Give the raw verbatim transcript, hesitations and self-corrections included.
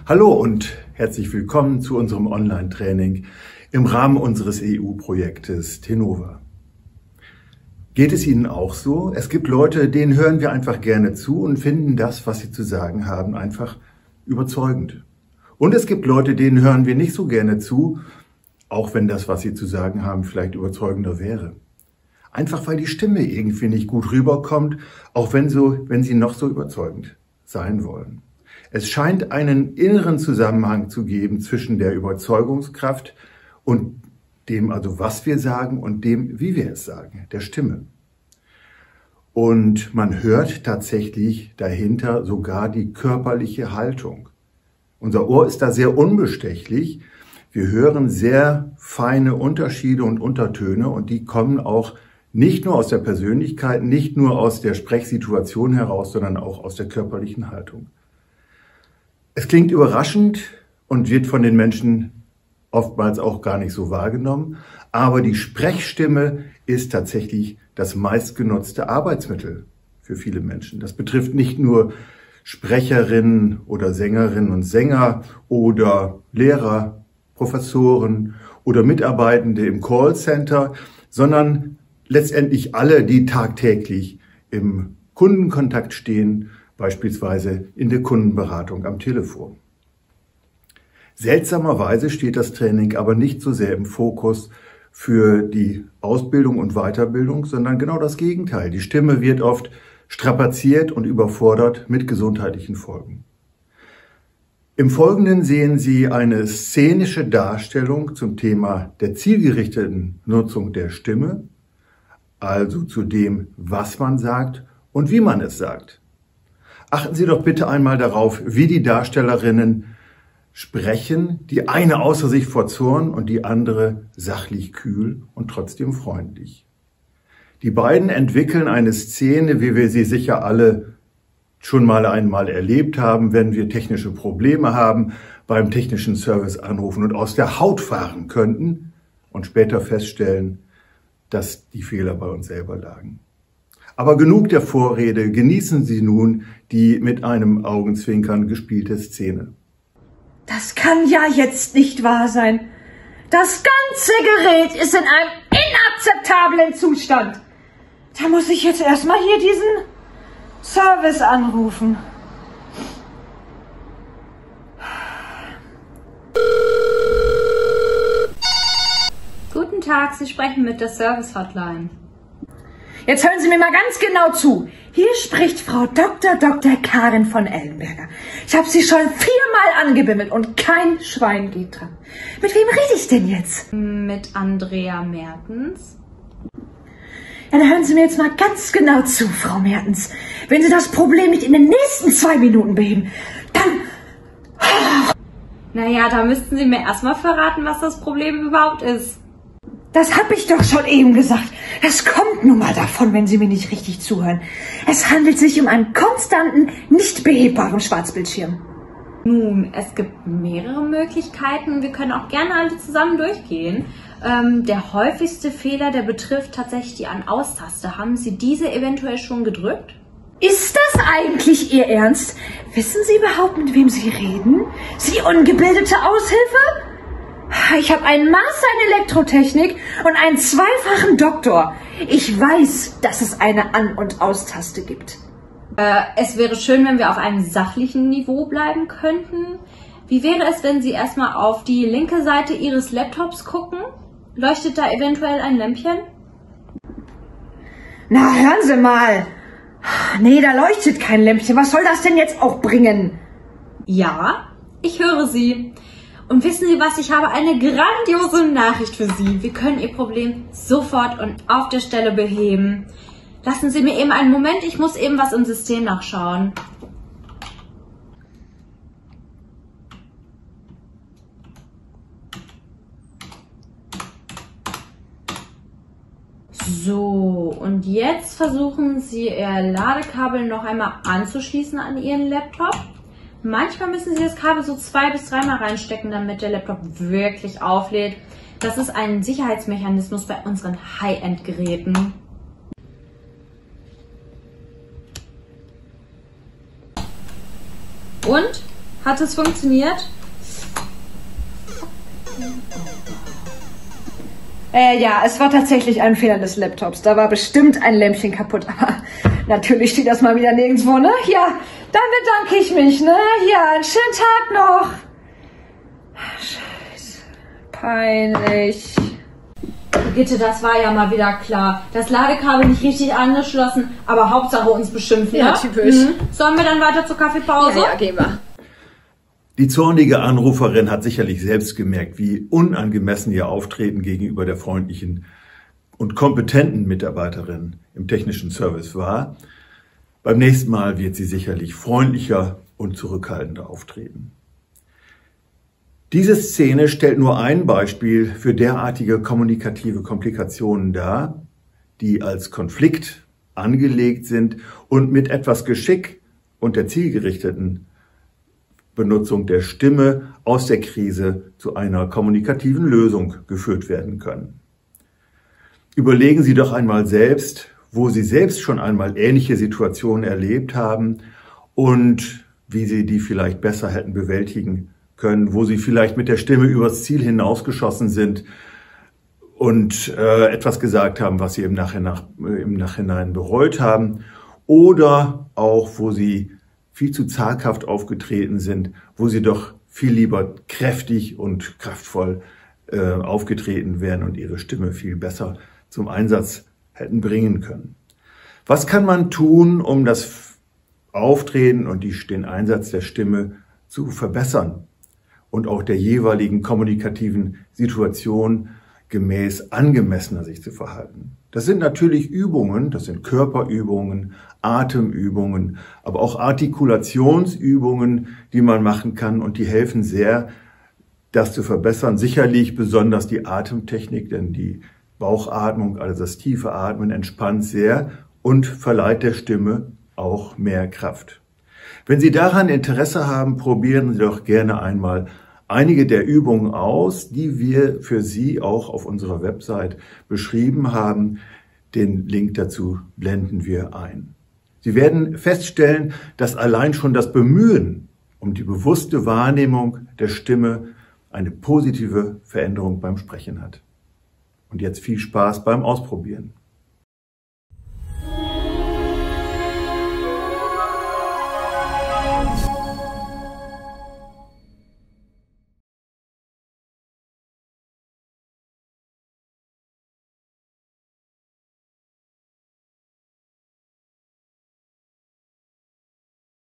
Hallo und herzlich willkommen zu unserem Online-Training im Rahmen unseres E U-Projektes Tenova. Geht es Ihnen auch so? Es gibt Leute, denen hören wir einfach gerne zu und finden das, was sie zu sagen haben, einfach überzeugend. Und es gibt Leute, denen hören wir nicht so gerne zu, auch wenn das, was sie zu sagen haben, vielleicht überzeugender wäre. Einfach weil die Stimme irgendwie nicht gut rüberkommt, auch wenn, so, wenn sie noch so überzeugend sein wollen. Es scheint einen inneren Zusammenhang zu geben zwischen der Überzeugungskraft und dem, also was wir sagen, und dem, wie wir es sagen, der Stimme. Und man hört tatsächlich dahinter sogar die körperliche Haltung. Unser Ohr ist da sehr unbestechlich. Wir hören sehr feine Unterschiede und Untertöne und die kommen auch nicht nur aus der Persönlichkeit, nicht nur aus der Sprechsituation heraus, sondern auch aus der körperlichen Haltung. Es klingt überraschend und wird von den Menschen oftmals auch gar nicht so wahrgenommen, aber die Sprechstimme ist tatsächlich das meistgenutzte Arbeitsmittel für viele Menschen. Das betrifft nicht nur Sprecherinnen oder Sängerinnen und Sänger oder Lehrer, Professoren oder Mitarbeitende im Callcenter, sondern letztendlich alle, die tagtäglich im Kundenkontakt stehen, beispielsweise in der Kundenberatung am Telefon. Seltsamerweise steht das Training aber nicht so sehr im Fokus für die Ausbildung und Weiterbildung, sondern genau das Gegenteil. Die Stimme wird oft strapaziert und überfordert mit gesundheitlichen Folgen. Im Folgenden sehen Sie eine szenische Darstellung zum Thema der zielgerichteten Nutzung der Stimme, also zu dem, was man sagt und wie man es sagt. Achten Sie doch bitte einmal darauf, wie die Darstellerinnen sprechen, die eine außer sich vor Zorn und die andere sachlich kühl und trotzdem freundlich. Die beiden entwickeln eine Szene, wie wir sie sicher alle schon mal einmal erlebt haben, wenn wir technische Probleme haben, beim technischen Service anrufen und aus der Haut fahren könnten und später feststellen, dass die Fehler bei uns selber lagen. Aber genug der Vorrede, genießen Sie nun die mit einem Augenzwinkern gespielte Szene. Das kann ja jetzt nicht wahr sein. Das ganze Gerät ist in einem inakzeptablen Zustand. Da muss ich jetzt erstmal hier diesen Service anrufen. Guten Tag, Sie sprechen mit der Service-Hotline. Jetzt hören Sie mir mal ganz genau zu. Hier spricht Frau Doktor Doktor Karin von Ellenberger. Ich habe Sie schon viermal angebimmelt und kein Schwein geht dran. Mit wem rede ich denn jetzt? Mit Andrea Mertens. Ja, dann hören Sie mir jetzt mal ganz genau zu, Frau Mertens. Wenn Sie das Problem nicht in den nächsten zwei Minuten beheben, dann... Naja, da müssten Sie mir erstmal verraten, was das Problem überhaupt ist. Das habe ich doch schon eben gesagt. Das kommt nun mal davon, wenn Sie mir nicht richtig zuhören. Es handelt sich um einen konstanten, nicht behebbaren Schwarzbildschirm. Nun, es gibt mehrere Möglichkeiten. Wir können auch gerne alle zusammen durchgehen. Ähm, der häufigste Fehler, der betrifft tatsächlich die An-Aus-Taste. Haben Sie diese eventuell schon gedrückt? Ist das eigentlich Ihr Ernst? Wissen Sie überhaupt, mit wem Sie reden? Sie ungebildete Aushilfe? Ich habe einen Master in Elektrotechnik und einen zweifachen Doktor. Ich weiß, dass es eine An- und Aus-Taste gibt. Äh, es wäre schön, wenn wir auf einem sachlichen Niveau bleiben könnten. Wie wäre es, wenn Sie erstmal auf die linke Seite Ihres Laptops gucken? Leuchtet da eventuell ein Lämpchen? Na, hören Sie mal. Nee, da leuchtet kein Lämpchen. Was soll das denn jetzt auch bringen? Ja, ich höre Sie. Und wissen Sie was, ich habe eine grandiose Nachricht für Sie. Wir können Ihr Problem sofort und auf der Stelle beheben. Lassen Sie mir eben einen Moment, ich muss eben was im System nachschauen. So, und jetzt versuchen Sie Ihr Ladekabel noch einmal anzuschließen an Ihren Laptop. Manchmal müssen Sie das Kabel so zwei bis dreimal reinstecken, damit der Laptop wirklich auflädt. Das ist ein Sicherheitsmechanismus bei unseren High-End-Geräten. Und? Hat es funktioniert? Äh, ja, es war tatsächlich ein Fehler des Laptops. Da war bestimmt ein Lämpchen kaputt. Aber natürlich steht das mal wieder nirgendwo, ne? Ja, dann bedanke ich mich, ne? Ja, einen schönen Tag noch. Scheiße. Peinlich. Brigitte, das war ja mal wieder klar. Das Ladekabel nicht richtig angeschlossen, aber Hauptsache uns beschimpfen, Ja, ne? typisch. Mhm. Sollen wir dann weiter zur Kaffeepause? Ja, ja, gehen wir. Die zornige Anruferin hat sicherlich selbst gemerkt, wie unangemessen ihr Auftreten gegenüber der freundlichen und kompetenten Mitarbeiterin im technischen Service war. Beim nächsten Mal wird sie sicherlich freundlicher und zurückhaltender auftreten. Diese Szene stellt nur ein Beispiel für derartige kommunikative Komplikationen dar, die als Konflikt angelegt sind und mit etwas Geschick und der zielgerichteten Benutzung der Stimme aus der Krise zu einer kommunikativen Lösung geführt werden können. Überlegen Sie doch einmal selbst, wo Sie selbst schon einmal ähnliche Situationen erlebt haben und wie Sie die vielleicht besser hätten bewältigen können, wo Sie vielleicht mit der Stimme übers Ziel hinausgeschossen sind und äh, etwas gesagt haben, was Sie im Nachhinein, äh, im Nachhinein bereut haben, oder auch, wo Sie viel zu zaghaft aufgetreten sind, wo Sie doch viel lieber kräftig und kraftvoll äh, aufgetreten wären und Ihre Stimme viel besser zum Einsatz hätten bringen können. Was kann man tun, um das Auftreten und die, den Einsatz der Stimme zu verbessern und auch der jeweiligen kommunikativen Situation gemäß angemessener sich zu verhalten? Das sind natürlich Übungen, das sind Körperübungen, Atemübungen, aber auch Artikulationsübungen, die man machen kann und die helfen sehr, das zu verbessern. Sicherlich besonders die Atemtechnik, denn die Bauchatmung, also das tiefe Atmen, entspannt sehr und verleiht der Stimme auch mehr Kraft. Wenn Sie daran Interesse haben, probieren Sie doch gerne einmal einige der Übungen aus, die wir für Sie auch auf unserer Website beschrieben haben. Den Link dazu blenden wir ein. Sie werden feststellen, dass allein schon das Bemühen um die bewusste Wahrnehmung der Stimme eine positive Veränderung beim Sprechen hat. Und jetzt viel Spaß beim Ausprobieren.